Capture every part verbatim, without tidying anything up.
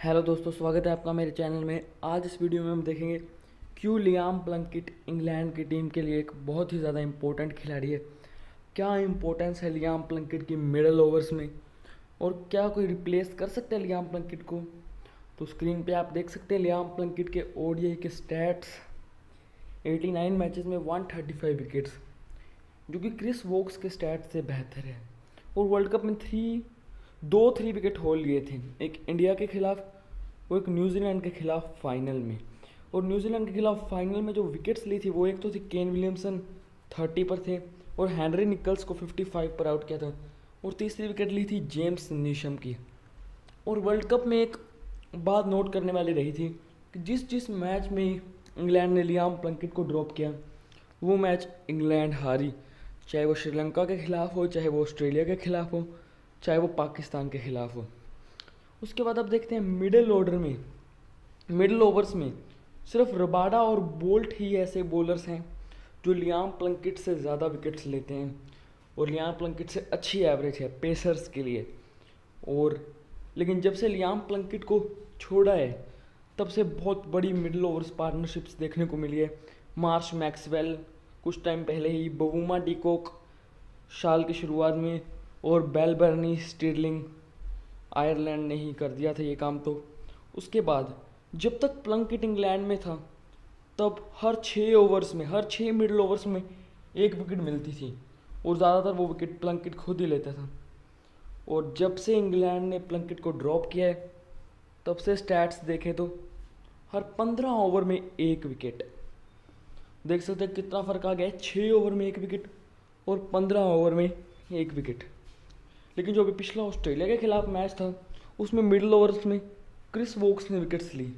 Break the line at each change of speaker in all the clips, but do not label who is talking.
Hello दोस्तों, स्वागत है आपका मेरे चैनल में। आज इस वीडियो में हम देखेंगे क्यों लियाम प्लंकिट इंग्लैंड की टीम के लिए एक बहुत ही ज़्यादा इम्पोर्टेंट खिलाड़ी है। क्या इम्पोर्टेंस है लियाम प्लंकिट की मिडल ओवर्स में, और क्या कोई रिप्लेस कर सकता है लियाम प्लंकिट को। तो स्क्रीन पे आप देख सकते हैं लियाम प्लंकिट के ओडीआई के स्टैट्स। नवासी मैचेस में एक सौ पैंतीस विकेट्स, जो कि क्रिस वोक्स के स्टैट्स से बेहतर है। और वर्ल्ड कप में थ्री दो थ्री विकेट होल लिए थे, एक इंडिया के खिलाफ और एक न्यूजीलैंड के खिलाफ फाइनल में। और न्यूजीलैंड के खिलाफ फाइनल में जो विकेट्स ली थी वो एक तो थी केन विलियमसन तीस पर थे, और हेनरी निकल्स को पचपन पर आउट किया था, और तीसरी विकेट ली थी जेम्स नीशम की। और वर्ल्ड कप में एक बात नोट करने वाली रही थी कि जिस जिस मैच में इंग्लैंड ने लियाम प्लंकिट को ड्रॉप किया वो मैच इंग्लैंड हारी, चाहे वो श्रीलंका के खिलाफ हो, चाहे वो ऑस्ट्रेलिया के खिलाफ हो, चाहे वो पाकिस्तान के खिलाफ हो। उसके बाद अब देखते हैं मिडिल ऑर्डर में, मिडिल ओवर्स में सिर्फ रबाडा और बोल्ट ही ऐसे बॉलर्स हैं जो लियाम प्लंकिट से ज़्यादा विकेट्स लेते हैं, और लियाम प्लंकिट से अच्छी एवरेज है पेसर्स के लिए। और लेकिन जब से लियाम प्लंकिट को छोड़ा है तब से बहुत बड़ी मिडिल ओवर्स पार्टनरशिप्स देखने को मिली है। मार्श मैक्सवेल कुछ टाइम पहले ही, बवूमा डिकॉक साल की शुरुआत में, और बेल बर्नी स्टिरलिंग आयरलैंड ने ही कर दिया था ये काम। तो उसके बाद जब तक प्लंकिट इंग्लैंड में था तब हर छः ओवर्स में, हर छः मिडिल ओवर्स में एक विकेट मिलती थी, और ज़्यादातर वो विकेट प्लंकिट खुद ही लेता था। और जब से इंग्लैंड ने प्लंकिट को ड्रॉप किया है तब से स्टैट्स देखें तो हर पंद्रह ओवर में एक विकेट। देख सकते हैं कितना फ़र्क आ गया है, छः ओवर में एक विकेट और पंद्रह ओवर में एक विकेट। लेकिन जो अभी पिछला ऑस्ट्रेलिया के खिलाफ मैच था उसमें मिडिल ओवर्स में क्रिस वोक्स ने विकेट्स ली,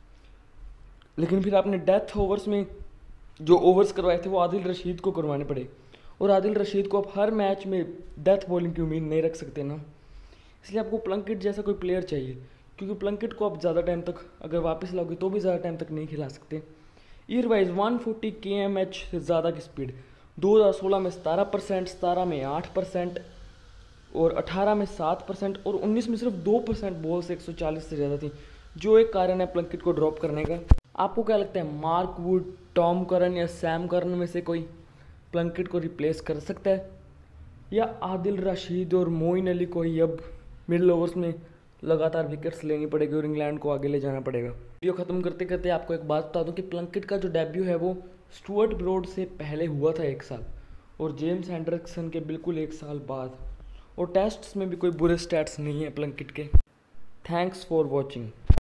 लेकिन फिर आपने डेथ ओवर्स में जो ओवर्स करवाए थे वो आदिल रशीद को करवाने पड़े, और आदिल रशीद को आप हर मैच में डेथ बॉलिंग की उम्मीद नहीं रख सकते ना। इसलिए आपको प्लंकिट जैसा कोई प्लेयर चाहिए, क्योंकि प्लंकिट को आप ज़्यादा टाइम तक अगर वापस लाओगे तो भी ज़्यादा टाइम तक नहीं खिला सकते। ईयर वाइज एक सौ चालीस के एम एच से ज़्यादा की स्पीड, दो हज़ार सोलह में सतारह परसेंट, सतारह में आठ परसेंट, और अठारह में सात परसेंट, और उन्नीस में सिर्फ दो परसेंट बॉल से एक सौ चालीस से ज़्यादा थी, जो एक कारण है प्लंकिट को ड्रॉप करने का। आपको क्या लगता है, मार्क वुड, टॉम करन या सैम करन में से कोई प्लंकिट को रिप्लेस कर सकता है, या आदिल रशीद और मोइन अली को ही अब मिडिल ओवर्स में लगातार विकेट्स लेनी पड़ेगी और इंग्लैंड को आगे ले जाना पड़ेगा। वीडियो ख़त्म करते करते आपको एक बात बता दूं कि प्लंकिट का जो डेब्यू है वो स्टुअर्ट ब्रॉड से पहले हुआ था एक साल, और जेम्स हैंड्रिक्सन के बिल्कुल एक साल बाद, और टेस्ट्स में भी कोई बुरे स्टैट्स नहीं है प्लंकिट के। Thanks for watching.